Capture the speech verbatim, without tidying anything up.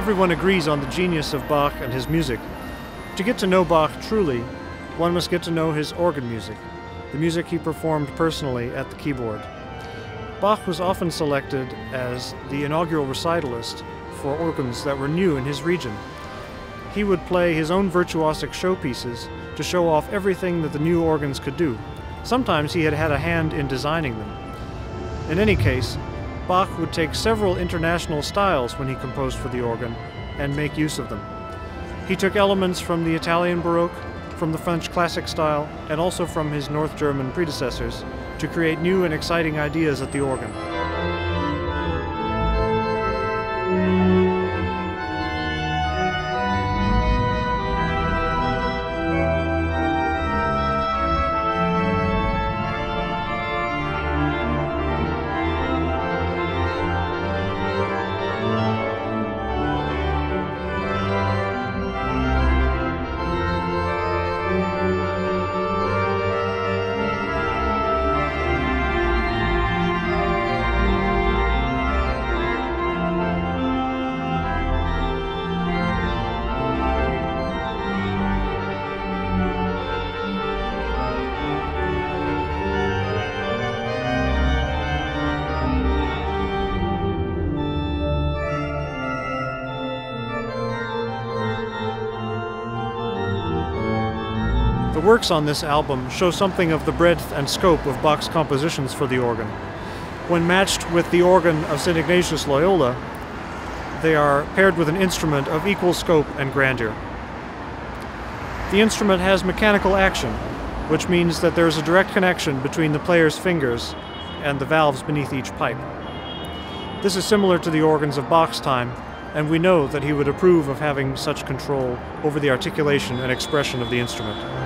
Everyone agrees on the genius of Bach and his music. To get to know Bach truly, one must get to know his organ music, the music he performed personally at the keyboard. Bach was often selected as the inaugural recitalist for organs that were new in his region. He would play his own virtuosic showpieces to show off everything that the new organs could do. Sometimes he had had a hand in designing them. In any case, Bach would take several international styles when he composed for the organ and make use of them. He took elements from the Italian Baroque, from the French classic style, and also from his North German predecessors to create new and exciting ideas at the organ. The works on this album show something of the breadth and scope of Bach's compositions for the organ. When matched with the organ of Saint Ignatius Loyola, they are paired with an instrument of equal scope and grandeur. The instrument has mechanical action, which means that there is a direct connection between the player's fingers and the valves beneath each pipe. This is similar to the organs of Bach's time, and we know that he would approve of having such control over the articulation and expression of the instrument.